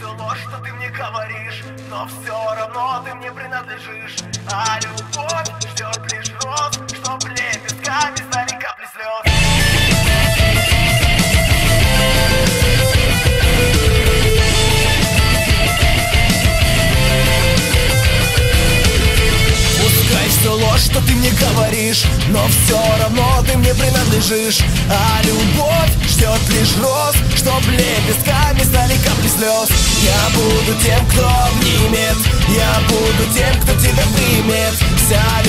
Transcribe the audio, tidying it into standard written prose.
что ложь, что ты мне говоришь, но все равно ты мне принадлежишь. А любовь ждет лишь роз, чтоб лепестками стали капли слез. Что ложь, что ты мне говоришь, но все равно ты мне принадлежишь. А любовь ждет лишь роз, чтоб лепестками стали капли слез. Я буду тем, кто обнимет, я буду тем, кто тебя примет. Вся